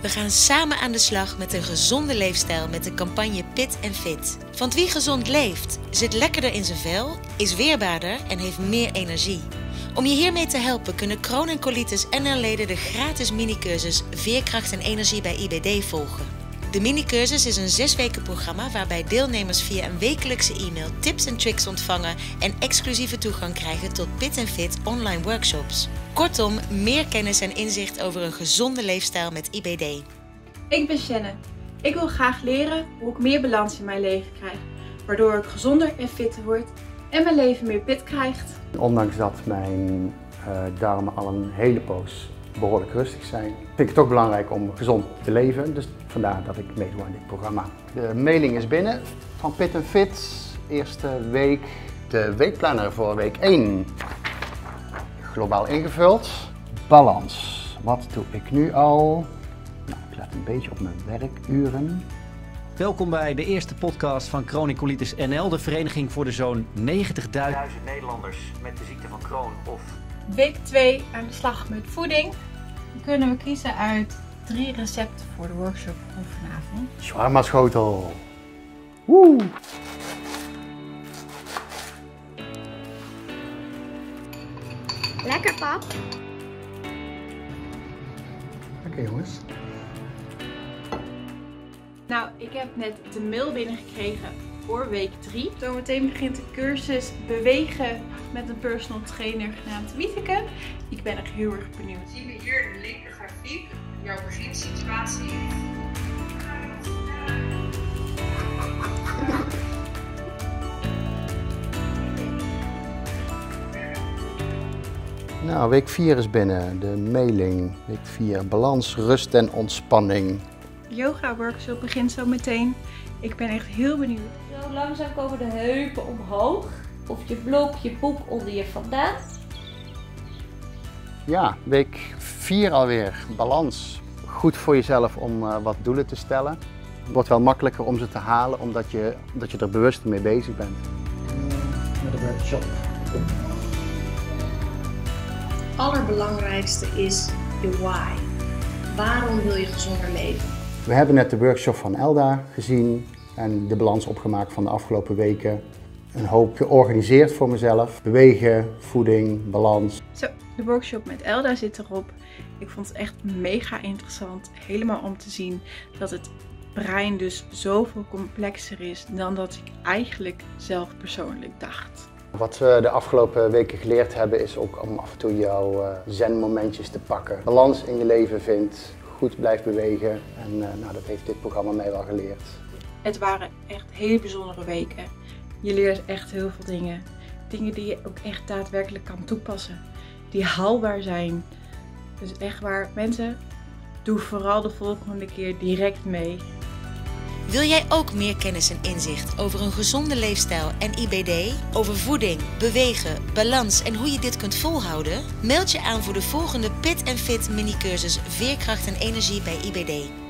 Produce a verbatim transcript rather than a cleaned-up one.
We gaan samen aan de slag met een gezonde leefstijl met de campagne Pit en Fit. Want wie gezond leeft, zit lekkerder in zijn vel, is weerbaarder en heeft meer energie. Om je hiermee te helpen kunnen Crohn en Colitis N L-leden de gratis minicursus Veerkracht en Energie bij I B D volgen. De minicursus is een zes weken programma waarbij deelnemers via een wekelijkse e-mail tips en tricks ontvangen en exclusieve toegang krijgen tot Pit en Fit online workshops. Kortom, meer kennis en inzicht over een gezonde leefstijl met I B D. Ik ben Shannon. Ik wil graag leren hoe ik meer balans in mijn leven krijg, waardoor ik gezonder en fitter word en mijn leven meer pit krijgt. Ondanks dat mijn uh, darmen al een hele poos behoorlijk rustig zijn, vind ik het toch belangrijk om gezond te leven. Dus vandaar dat ik meedoe aan dit programma. De mailing is binnen van Pit en Fit. Eerste week, de weekplanner voor week één. Globaal ingevuld. Balans. Wat doe ik nu al? Nou, ik let een beetje op mijn werkuren. Welkom bij de eerste podcast van Crohn en Colitis N L, de vereniging voor de zo'n negentigduizend Nederlanders met de ziekte van Crohn of... Week twee aan de slag met voeding. Dan kunnen we kiezen uit drie recepten voor de workshop van vanavond. Shawarma schotel. Woe! Lekker, pap. Oké, jongens. Nou, ik heb net de mail binnengekregen voor week drie. Zometeen begint de cursus Bewegen met een personal trainer genaamd Wieteke. Ik ben echt heel erg benieuwd. Zien we hier in de linker grafiek jouw beginsituatie. Nou, week vier is binnen. De mailing. Week vier. Balans, rust en ontspanning. Yoga workshop begint zo meteen. Ik ben echt heel benieuwd. Zo langzaam komen de heupen omhoog. Of je blok je boek onder je vandaan. Ja, week vier alweer. Balans. Goed voor jezelf om uh, wat doelen te stellen. Het wordt wel makkelijker om ze te halen, omdat je, dat je er bewust mee bezig bent. Met een workshop. Het allerbelangrijkste is je why. Waarom wil je gezonder leven? We hebben net de workshop van Elda gezien en de balans opgemaakt van de afgelopen weken. Een hoop georganiseerd voor mezelf. Bewegen, voeding, balans. Zo, de workshop met Elda zit erop. Ik vond het echt mega interessant. Helemaal om te zien dat het brein dus zoveel complexer is dan dat ik eigenlijk zelf persoonlijk dacht. Wat we de afgelopen weken geleerd hebben is ook om af en toe jouw uh, zen-momentjes te pakken. Balans in je leven vindt, goed blijft bewegen en uh, nou, dat heeft dit programma mij wel geleerd. Het waren echt hele bijzondere weken. Je leert echt heel veel dingen. Dingen die je ook echt daadwerkelijk kan toepassen. Die haalbaar zijn. Dus echt waar, mensen, doe vooral de volgende keer direct mee. Wil jij ook meer kennis en inzicht over een gezonde leefstijl en I B D? Over voeding, bewegen, balans en hoe je dit kunt volhouden? Meld je aan voor de volgende Pit en Fit minicursus Veerkracht en Energie bij I B D.